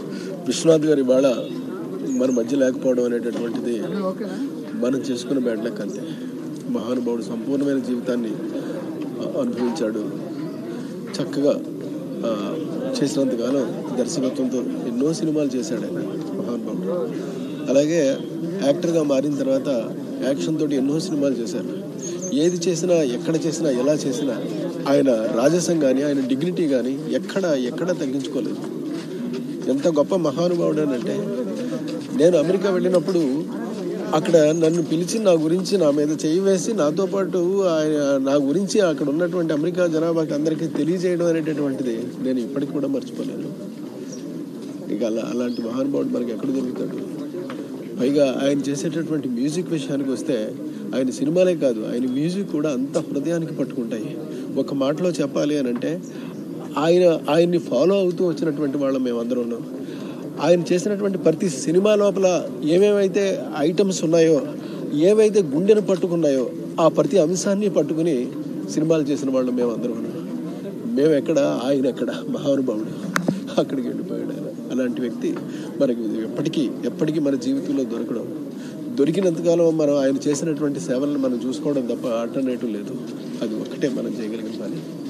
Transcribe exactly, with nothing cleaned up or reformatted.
విశ్వనాథ్ గారు ఇవాళ మన మధ్య లేకపోవడం అనేటటువంటిది మనం చేసుకున్న బ్యాడ్ లక్ అంతే. మహానుభావుడు సంపూర్ణమైన జీవితాన్ని అనుభవించాడు. చక్కగా చేసినంతకాలం దర్శకత్వంతో ఎన్నో సినిమాలు చేశాడు ఆయన మహానుభావుడు. అలాగే యాక్టర్గా మారిన తర్వాత యాక్షన్ తోటి ఎన్నో సినిమాలు చేశారు. ఏది చేసినా, ఎక్కడ చేసినా, ఎలా చేసినా ఆయన రాజసం కానీ, ఆయన డిగ్నిటీ కానీ ఎక్కడ ఎక్కడ తగ్గించుకోలేదు. ఎంత గొప్ప మహానుభావుడు అంటే, నేను అమెరికా వెళ్ళినప్పుడు అక్కడ నన్ను పిలిచి నా గురించి నా మీద చేయి వేసి నాతో పాటు ఆయన నా గురించి అక్కడ ఉన్నటువంటి అమెరికా జనాభాకి అందరికీ తెలియజేయడం అనేటటువంటిది నేను ఇప్పటికి కూడా మర్చిపోలేను. ఇక అలా అలాంటి మహానుభావుడు మనకి ఎక్కడ దొరుకుతాడు? పైగా ఆయన చేసేటటువంటి మ్యూజిక్ విషయానికి వస్తే, ఆయన సినిమాలే కాదు, ఆయన మ్యూజిక్ కూడా అంత హృదయానికి పట్టుకుంటాయి. ఒక మాటలో చెప్పాలి అని అంటే, ఆయన ఆయన్ని ఫాలో అవుతూ వచ్చినటువంటి వాళ్ళం మేమందరం. ఆయన చేసినటువంటి ప్రతి సినిమా లోపల ఏమేమైతే ఐటమ్స్ ఉన్నాయో, ఏవైతే గుండెను పట్టుకున్నాయో, ఆ ప్రతి అంశాన్ని పట్టుకుని సినిమాలు చేసిన వాళ్ళు మేమందరం. మేము ఎక్కడ, ఆయన ఎక్కడ, మహానుభావుడు అక్కడికి వెళ్ళిపోయాడు ఆయన. అలాంటి వ్యక్తి మనకి ఎప్పటికీ ఎప్పటికీ మన జీవితంలో దొరకడం, దొరికినంతకాలం మనం ఆయన చేసినటువంటి సేవలను మనం చూసుకోవడం తప్ప ఆల్టర్నేటివ్ లేదు. అది ఒక్కటే మనం చేయగలిగిన పని.